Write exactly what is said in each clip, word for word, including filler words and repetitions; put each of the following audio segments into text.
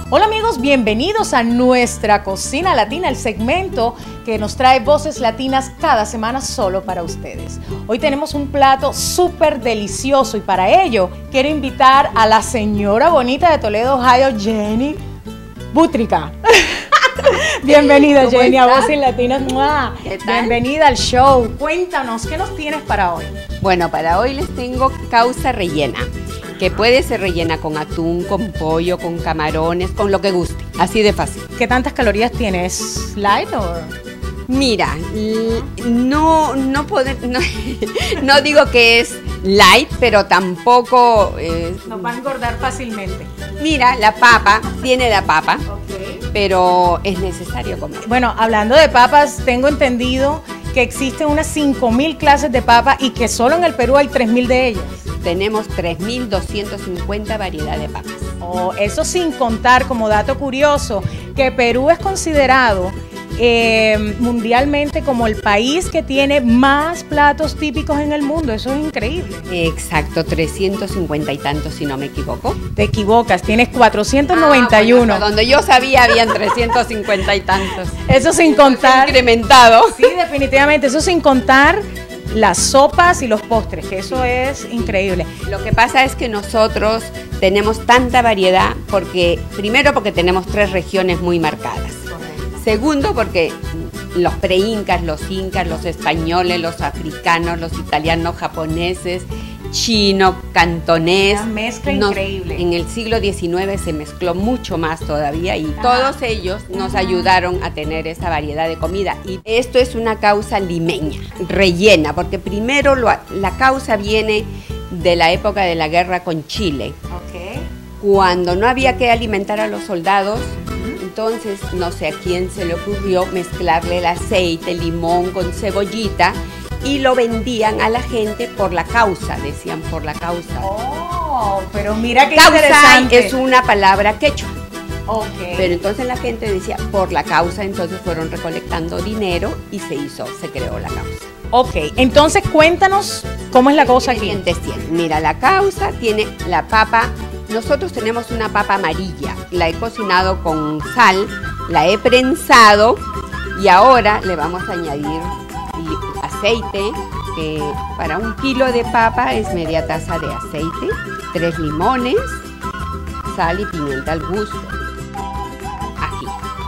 Hola amigos, bienvenidos a nuestra Cocina Latina, el segmento que nos trae voces latinas cada semana solo para ustedes. Hoy tenemos un plato súper delicioso y para ello quiero invitar a la señora bonita de Toledo, Ohio, Jenny Bútrica. Bienvenida Jenny a Voces Latinas. ¿Qué tal? Bienvenida al show. Cuéntanos, ¿qué nos tienes para hoy? Bueno, para hoy les tengo causa rellena, que puede ser rellena con atún, con pollo, con camarones, con lo que guste, así de fácil. ¿Qué tantas calorías tienes? ¿Light o...? Mira, no, no, poder, no, no digo que es light, pero tampoco... Eh, Nos va a engordar fácilmente. Mira, la papa, tiene la papa, Okay. pero es necesario comer. Bueno, hablando de papas, tengo entendido que existen unas cinco mil clases de papa y que solo en el Perú hay tres mil de ellas. Tenemos tres mil doscientas cincuenta variedades de papas. Oh, eso sin contar, como dato curioso, que Perú es considerado eh, mundialmente como el país que tiene más platos típicos en el mundo. Eso es increíble. Exacto, trescientos cincuenta y tantos si no me equivoco. Te equivocas, tienes cuatrocientos noventa y uno. Ah, bueno, donde yo sabía habían trescientos cincuenta y tantos. Eso sin contar. Incrementado. Sí, definitivamente, eso sin contar las sopas y los postres, que eso es increíble. Lo que pasa es que nosotros tenemos tanta variedad porque, primero porque tenemos tres regiones muy marcadas. Segundo porque los pre-incas, los incas, los españoles, los africanos, los italianos, japoneses, chino, cantonés. Una mezcla nos, increíble. En el siglo diecinueve se mezcló mucho más todavía y todos ellos nos ayudaron a tener esa variedad de comida. Y esto es una causa limeña, rellena, porque primero lo, la causa viene de la época de la guerra con Chile. Okay. Cuando no había que alimentar a los soldados, entonces no sé a quién se le ocurrió mezclarle el aceite, limón con cebollita y lo vendían a la gente por la causa, decían por la causa. Oh, pero mira qué Causa interesante. es una palabra quechua, Okay. pero entonces la gente decía por la causa, entonces fueron recolectando dinero y se hizo, se creó la causa. Ok, entonces cuéntanos cómo es la cosa aquí. Ingredientes tiene. Mira, la causa tiene la papa. Nosotros tenemos una papa amarilla, la he cocinado con sal, la he prensado y ahora le vamos a añadir aceite, que para un kilo de papa es media taza de aceite, tres limones, sal y pimienta al gusto, ají.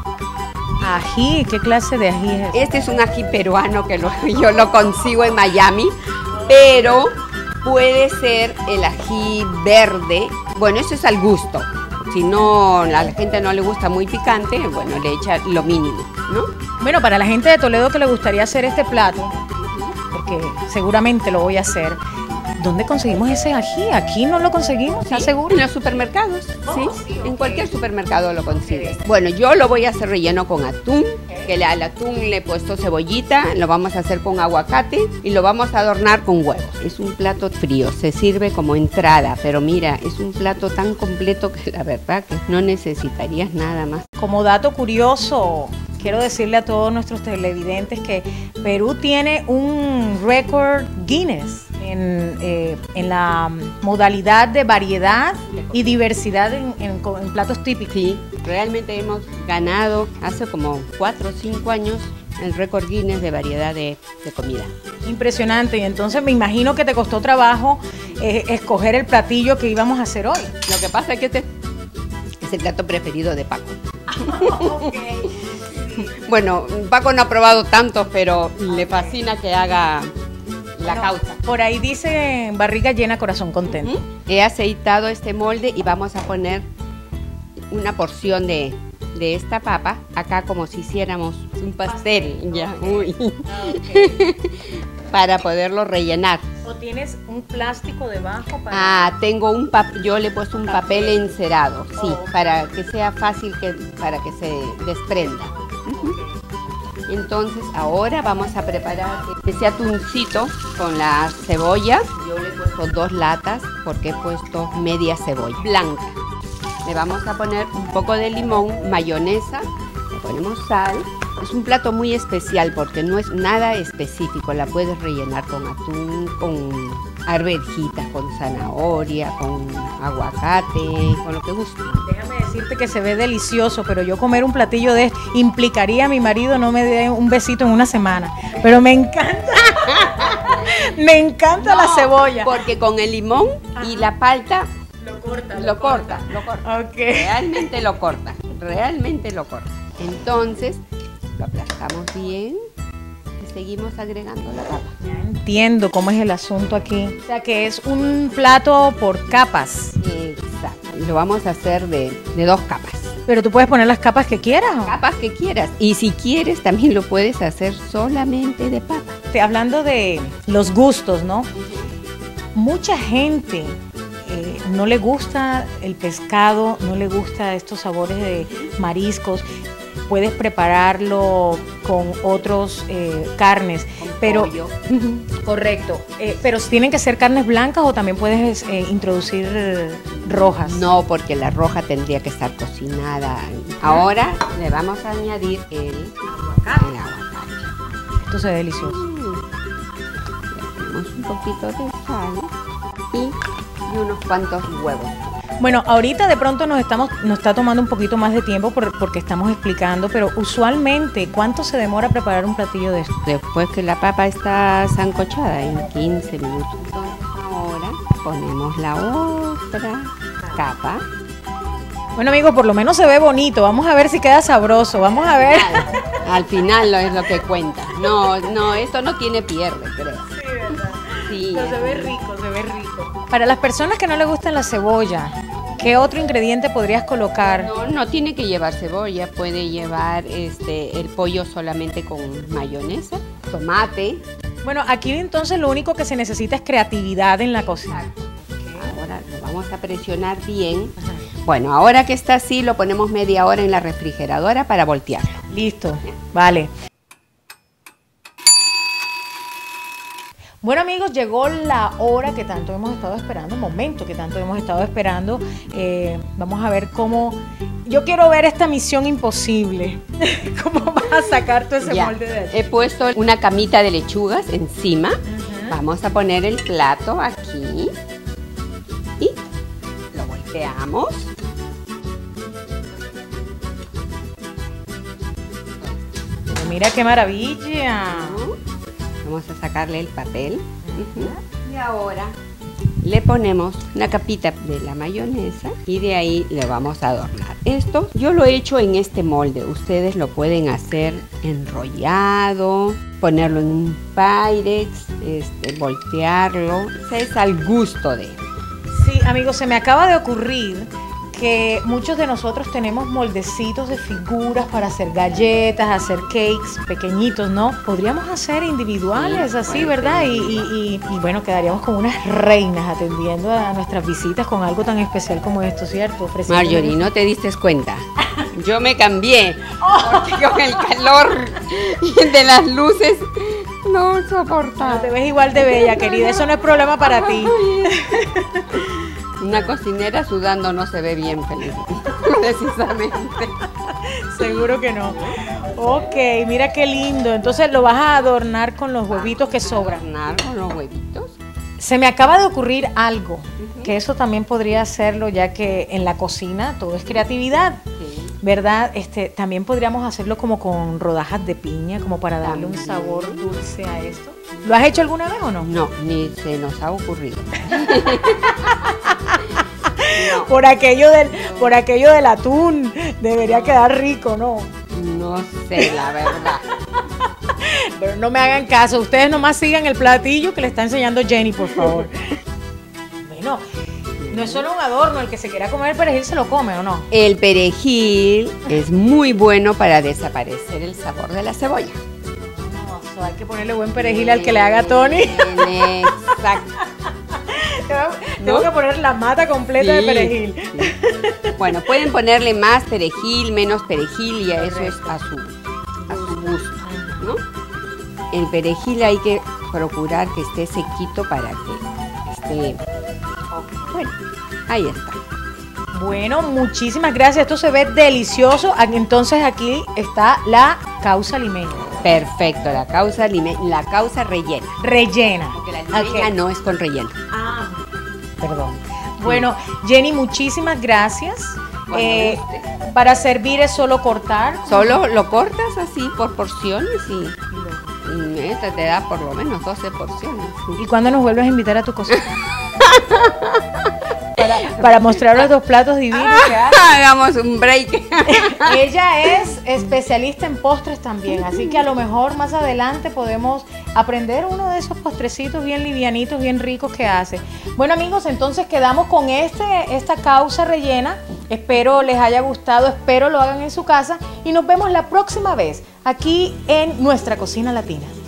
Ají, ¿qué clase de ají es? Este es un ají peruano que lo, yo lo consigo en Miami, pero puede ser el ají verde. Bueno, eso es al gusto. Si no, a la gente no le gusta muy picante, bueno, le echa lo mínimo, ¿no? Bueno, para la gente de Toledo que le gustaría hacer este plato, porque seguramente lo voy a hacer, ¿dónde conseguimos ese ají? Aquí no lo conseguimos, ¿estás seguro? En los supermercados, Oh, sí. sí, ok. En cualquier supermercado lo consigues. Bueno, yo lo voy a hacer relleno con atún, que le- al atún le he puesto cebollita, lo vamos a hacer con aguacate y lo vamos a adornar con huevos. Es un plato frío, se sirve como entrada, pero mira, es un plato tan completo que la verdad que no necesitarías nada más. Como dato curioso, quiero decirle a todos nuestros televidentes que Perú tiene un récord Guinness en, eh, en la modalidad de variedad y diversidad en, en- en platos típicos. Sí, realmente hemos ganado hace como cuatro o cinco años el récord Guinness de variedad de, de comida. Impresionante, y entonces me imagino que te costó trabajo eh, escoger el platillo que íbamos a hacer hoy. Lo que pasa es que este es el plato preferido de Paco. Bueno, Paco no ha probado tantos, pero le fascina que haga la Bueno, causa. Por ahí dice barriga llena, corazón contento. He aceitado este molde y vamos a poner una porción de, de esta papa acá como si hiciéramos un pastel, ya, uy, para poderlo rellenar. ¿O tienes un plástico debajo para...? Ah, tengo un papel, yo le he puesto un papel encerado, sí, Oh, ok. para que sea fácil que, para que se desprenda. Ujú. Entonces ahora vamos a preparar ese atuncito con la cebolla. Yo le he puesto dos latas porque he puesto media cebolla blanca. Le vamos a poner un poco de limón, mayonesa, le ponemos sal. Es un plato muy especial porque no es nada específico, la puedes rellenar con atún, con arvejitas con zanahoria, con aguacate, con lo que guste. Déjame decirte que se ve delicioso, pero yo comer un platillo de esto implicaría a mi marido no me dé un besito en una semana. Pero me encanta. Me encanta no, la cebolla. Porque con el limón Ajá. y la palta lo corta, lo, lo corta, corta, lo corta. Okay. Realmente lo corta, realmente lo corta. Entonces, lo aplastamos bien y seguimos agregando la papa. Ya entiendo cómo es el asunto aquí. O sea, que es un plato por capas. Exacto. Lo vamos a hacer de, de dos capas. Pero tú puedes poner las capas que quieras. ¿O? Capas que quieras. Y si quieres, también lo puedes hacer solamente de papa. Hablando de los gustos, ¿no? Mucha gente eh, no le gusta el pescado, no le gusta estos sabores de mariscos. Puedes prepararlo con otros eh, carnes, con pero pollo. Correcto. Eh, pero tienen que ser carnes blancas o también puedes eh, introducir rojas. No, porque la roja tendría que estar cocinada. Ahora le vamos a añadir el aguacate. El aguacate. Esto se ve delicioso. Mm. Le ponemos un poquito de sal y, y unos cuantos huevos. Bueno, ahorita de pronto nos estamos nos está tomando un poquito más de tiempo por, porque estamos explicando, pero usualmente, ¿cuánto se demora preparar un platillo de esto? Después que la papa está sancochada, en quince minutos. Entonces ahora ponemos la otra capa. Bueno, amigos, por lo menos se ve bonito. Vamos a ver si queda sabroso. Vamos a ver. Al final lo es lo que cuenta. No, no, esto no tiene pierde, creo. Sí, ¿verdad? Sí. Pero se ve rico, se ve rico. Para las personas que no les gustan la cebolla, ¿qué otro ingrediente podrías colocar? No, no tiene que llevar cebolla, puede llevar este el pollo solamente con mayonesa, tomate. Bueno, aquí entonces lo único que se necesita es creatividad en la cocina. Okay. Ahora lo vamos a presionar bien. Ajá. Bueno, ahora que está así, lo ponemos media hora en la refrigeradora para voltearlo. Listo, vale. Bueno, amigos, llegó la hora que tanto hemos estado esperando, el momento que tanto hemos estado esperando. Eh, vamos a ver cómo... Yo quiero ver esta misión imposible. ¿Cómo vas a sacar todo ese ya, molde de eso? He puesto una camita de lechugas encima. Uh-huh. Vamos a poner el plato aquí. Y lo volteamos. Pero mira qué maravilla. Uh-huh. Vamos a sacarle el papel. Uh-huh. Y ahora le ponemos una capita de la mayonesa y de ahí le vamos a adornar. Esto yo lo he hecho en este molde. Ustedes lo pueden hacer enrollado, ponerlo en un Pyrex, este, voltearlo. Es al gusto de él. Sí, amigos, se me acaba de ocurrir que muchos de nosotros tenemos moldecitos de figuras para hacer galletas, hacer cakes pequeñitos, ¿no? Podríamos hacer individuales, sí, así, ¿verdad? Y, y, y, y bueno, quedaríamos como unas reinas atendiendo a nuestras visitas con algo tan especial como esto, ¿cierto? Marjorie, ¿no te diste cuenta? Yo me cambié, porque con el calor de las luces no soportaba. No te ves igual de bella, querida, eso no es problema para ti. Una cocinera sudando no se ve bien feliz, precisamente. Seguro que no. Ok, mira qué lindo. Entonces lo vas a adornar con los huevitos que sobran. Adornar con los huevitos. Se me acaba de ocurrir algo, uh-huh. que eso también podría hacerlo, ya que en la cocina todo es creatividad. Sí. ¿Verdad? Este, también podríamos hacerlo como con rodajas de piña, como para darle también un sabor dulce a esto. ¿Lo has hecho alguna vez o no? No, ni se nos ha ocurrido. No. Por aquello del, por aquello del atún, debería no. quedar rico, ¿no? No sé, la verdad. Pero no me hagan caso, ustedes nomás sigan el platillo que le está enseñando Jenny, por favor. Bueno, no es solo un adorno, el que se quiera comer el perejil se lo come, ¿o no? El perejil es muy bueno para desaparecer el sabor de la cebolla. No, so hay que ponerle buen perejil al que le haga Tony. Exacto. Tengo ¿no? que poner la mata completa sí, de perejil. Sí. Bueno, pueden ponerle más perejil, menos perejil y a eso es a su, a su gusto, ¿no? El perejil hay que procurar que esté sequito para que esté... Bueno, ahí está. Bueno, muchísimas gracias. Esto se ve delicioso. Entonces aquí está la causa limeña. Perfecto, la causa limeña, la causa rellena. Rellena. Porque porque la limeña Okay. no es con relleno. Ah, perdón. Bueno, Jenny, muchísimas gracias. Cuando Eh, guste. para servir es solo cortar. Solo lo cortas así por porciones y, y esta te da por lo menos doce porciones. ¿Y cuándo nos vuelves a invitar a tu cocina? para, para mostrar los dos platos divinos que hay. Hagamos un break. Ella es especialista en postres también, así que a lo mejor más adelante podemos aprender uno de esos postrecitos bien livianitos, bien ricos que hace. Bueno amigos, entonces quedamos con este, esta causa rellena. Espero les haya gustado, espero lo hagan en su casa y nos vemos la próxima vez aquí en Nuestra Cocina Latina.